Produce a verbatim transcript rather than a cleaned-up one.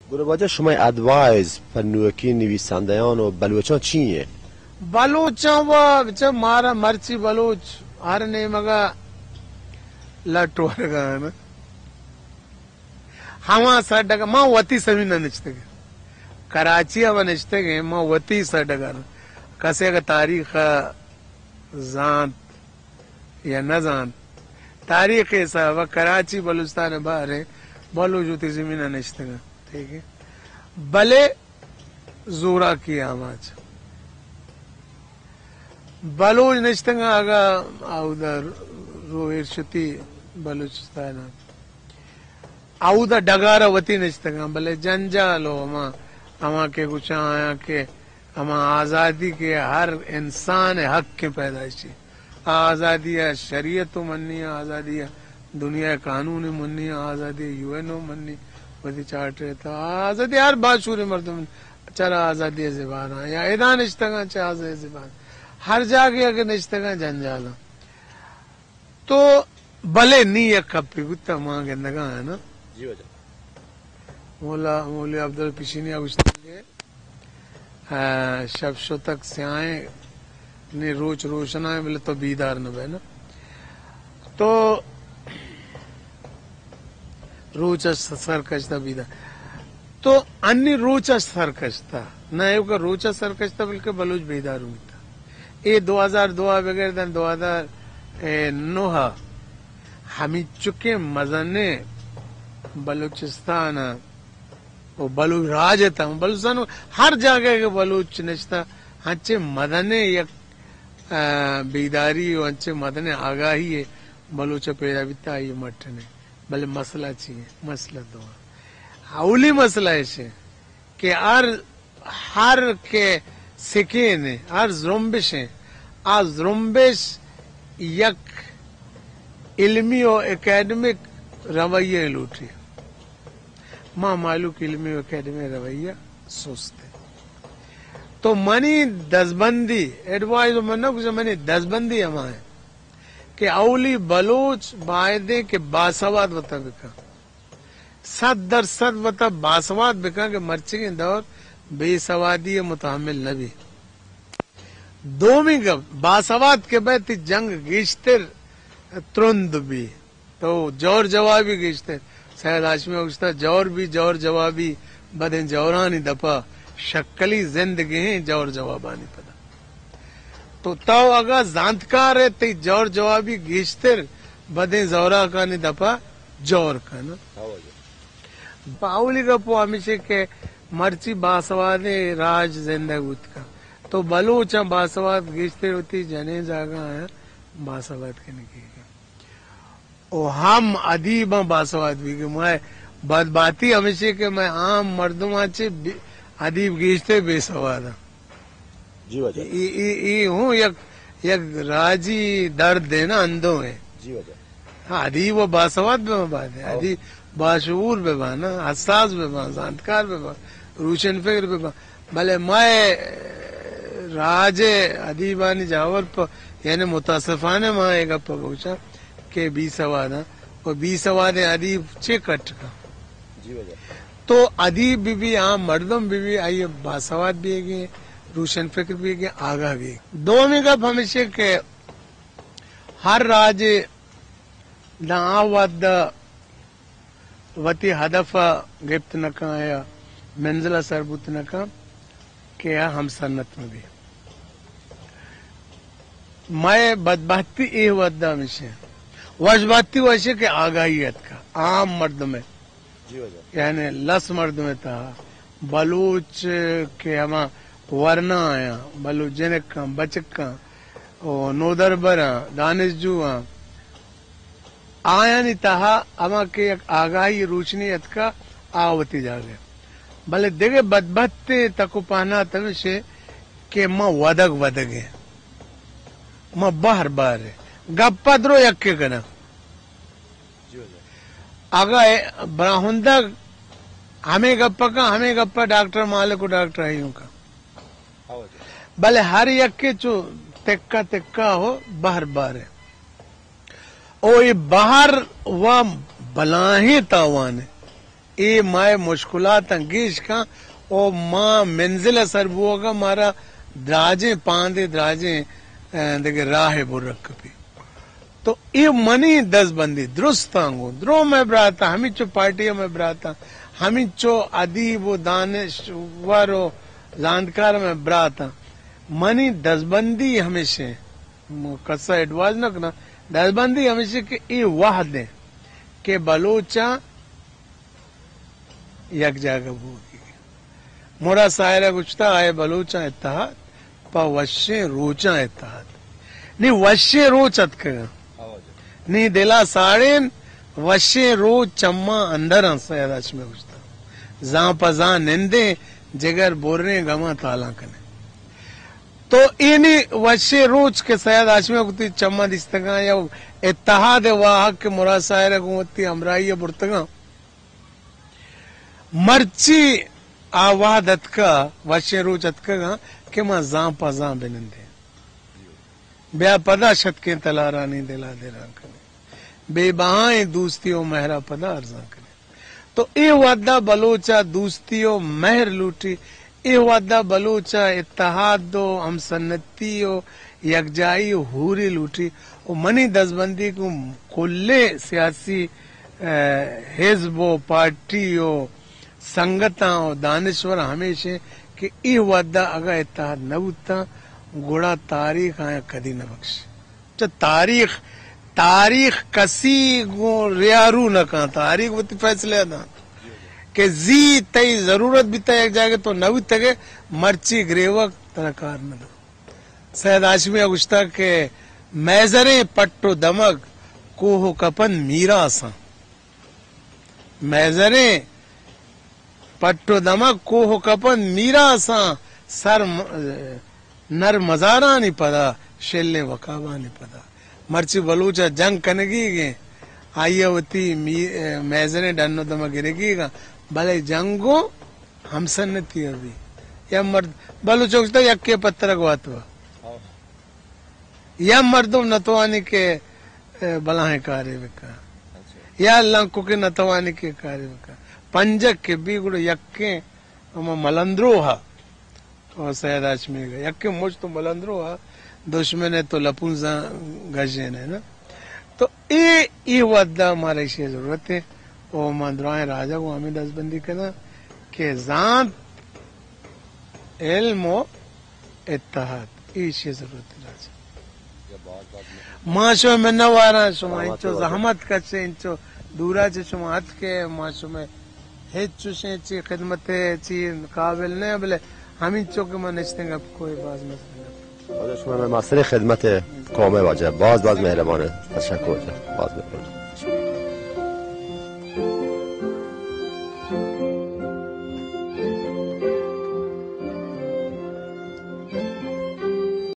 گروه باجا شما ادوایز پر نوکی نویسندگان و بلوچان چیه؟ بلوچان و بچه مارا مرچی بلوچ ہر نے مگا لٹو رگا نا ہما سڈگا ما وتی سمین نچتے گے کراچی اب نچتے گے ما وتی سڈگا کسے کا تاریخ زانت یا نہ زانت تاریخ صاحب کراچی بلوچستان باہر ہے بلوچ ہوتی زمین نچتے گا ٹھیک ہے بلے زورا کی آواز بلوچ نچتے گا آگا ادھر روہر شتی بلوچستان آؤدا ڈگارا وتی نچتے گا بلے جنجال ہو اما اما کے کچھ آیا کہ اما آزادی کے ہر انسان حق کے پیدائشی آزادی شریعت منی آزادی دنیا قانون منی آزادی یو این او منی ودی چارٹر تھا آزادی ہر باشور مردم چلا آزادی زبان یا ادا نچتے گا چاہ آزادی زبان ہر جاگے اگر نچتے گا جنجالا تو بلے نی یک کپی گتا ماں گندگاں ہے نا جی وجہ مولا مولی عبدال پیشینی آگوشتے گئے شب شو تک سیائیں نے روچ روشن آئے بلے تو بیدار نہ بے نا تو روچ سرکشتا بیدار تو انی روچ سرکشتا نہ ایو کا روچ سرکشتا بلکہ بلوچ بیدار ہوتا اے دو ہزار دو بغیر دن دو ہزار نوہ ہمیں چکے مزنے بلوچستان وہ بلوچ راج تھا بلوچستان ہر جگہ کے بلوچ نشتا ہنچے مدنے یک بیداری و ہنچے مدنے آگاہی ہے بلوچ پیدا بیتا یہ مٹنے بلے مسئلہ چاہیے مسئلہ دو اولی مسئلہ ایسے کہ ہر ہر کے سکے نے ہر زرمبش ہیں آ زرمبش یک علمی و اکیڈمک رویہ لوٹی ماں معلوم علمی و اکیڈمی رویہ سوچتے تو منی دزبندی ایڈوائز منو کچھ منی دزبندی ہما ہے کہ اولی بلوچ باعدے کے باسواد وطا بکا صد در صد وطا باسواد بکا کہ مرچے کے دور بے سوادی متحمل نبی دومی گب باسواد کے بعد جنگ گیشتر ترند بھی تو جور جوابی گیشتر سید ہاشمی اگشتا جور بھی جور جوابی بدن جورانی دپا شکلی زندگی ہیں جور جوابانی پدا تو تاو اگا زانتکار ہے تی جور جوابی گیشتر بدن زورا کانی دپا جور کانا باولی کا پو ہمیشہ کہ مرچی باسواد راج زندگوت کا تو بلوچا باسواد گیشتر ہوتی جنے جاگا ہے باسواد کے نکی گا او ہم ادیباں باسواد بھی کہ میں بد باتی ہمیشہ کہ میں عام مردم آچے ادیب گیشتے بے سوادا جی وجہ ای ہوں یک یک راجی درد دینا اندوں ہے جی وجہ ہاں ادیب و باسواد بے بات ہے ادیب باشعور بے بانا حساس بے بانا زانتکار بے بانا روشن فکر بے بانا بلے میں راج ادیبانی جاور پا یعنی متصفانے ماں ایک اپا گوچا کہ بی سوادا اور بی سواد ادیب چے کٹ کا جی وجہ تو ادیب بھی بھی عام مردم بھی بھی آئیے باسواد بھی گئے روشن فکر بھی گئے آگاہ بھی دو میں گپ ہمیشہ کہ ہر راج دا آواد دا وتی ہدف گفت نکا یا منزلہ سربوت نکا کہ ہم سنت میں بھی میں بدبختی اے ودا ہمیشہ وجباتی ویسے کہ آگاہیت کا عام مرد میں یعنی لس مرد میں تھا بلوچ کے ہما ورنا آیا بلوچ جنک کا بچک کا نودر برا دانش جو آیا نہیں تہا اما کے آگاہی روشنیت کا آوتی جا گیا بلے دیکھے بدبختی تکو پانا تمشے کہ ماں ودگ ودگ ہے ماں باہر باہر ہے گپا درو یکے کنا آگا براہندہ ہمیں گپا کا ہمیں گپا ڈاکٹر مالک کو ڈاکٹر آئیوں کا بلے ہر یکے چو تکا تکا ہو باہر باہر ہے او یہ باہر و بلاہیں تاوانے اے مائے مشکلات انگیش کا او ماں منزل اثر بوگا مارا دراجیں پاندے دراجیں دیکھے راہ برک بھی تو یہ منی دس بندی درست آنگو درو میں براتا ہمیں چو پارٹیوں میں براتا ہمیں چو ادیب و دانشور و زاندکار میں براتا منی دس بندی ہمیشہ قصہ ایڈوائز نہ کرنا دس بندی ہمیشہ کہ یہ واحد ہے کہ بلوچا یک جگہ ہوگی مورا سائرہ گچتا آئے بلوچا اتحاد پا وشے روچا اتحاد نہیں وشے روچت کگا نہیں دلا ساڑین وشے روچ چما اندران سید آشمی گچتا زاں پا زاں نندے جگر بورنے گما تالا کنے تو اینی وشے روچ کے سید آشمی گتی چما دستگاں یا اتحاد واحق کے مرا سائرہ گوتی امرائی برتگاں مرچی آوادت کا وشے روچت کا کہ ماں زاں پا زاں بنندے بیا پدا شت کے تلارانی دلا دیران کنے بے بہائیں دوستی و مہرہ پدا ارزاں کنے تو اے وعدہ بلوچا دوستی و مہر لوٹی اے وعدہ بلوچا اتحاد و ہم سنتی و یکجائی و حوری لوٹی و منی دزبندی کو کلے سیاسی حزب و پارٹی و سنگتاں و دانشور ہمیشہ کہ ای وعدہ اگا اتحاد نبوتا گوڑا تاریخ آیا کدی نہ بخش چا تاریخ تاریخ کسی گو ریارو نہ کہاں تاریخ وہ فیصلے دا کہ زی تی ضرورت بھی تا ایک جائے گا تو نوی تگے مرچی گریوک تنکار نہ دو سید آشمی اگشتا کہ میزریں پٹو دمگ کوہ کپن میرا آسان میزریں پٹو دمگ کوہ کپن میرا آسان سر نر مزارانی پدا شلے وکابانی پدا مرچی بلوچا جنگ کنگی گے آئیے ہوتی میزریں ڈنو دمہ گرگی گا بھلے جنگو ہم سنتی ابھی یا مرد بلوچا کچھتا یکی پتر گواتوا یا مردم نتوانی کے بلاہیں کارے بکا یا لنکو کے نتوانی کے کارے بکا پنجک کے بھی گڑو یکے ملندرو ہا اور سید آشمی گا یکے مجھ تو ملندرو ہا دشمن تو لپونزا گجین ہے نا تو اے ای وعدہ ہمارا اسی ضرورت ہے اور مندرائیں راجہ کو ہمیں دس بندی کرنا کہ ذات علم و اتحاد اسی ضرورت ہے راجہ معاشو میں نوارا شما انچو زحمت کچے انچو دورا چے شما حد کے معاشو میں ہیچو شیں چی خدمت چی قابل نہیں بلے ہمیں چوکے میں نشتیں گا کوئی باز مسئلہ حالا شما به مسئله خدمت کامل واجب باز باز مهربانه تشکر باز مهربانه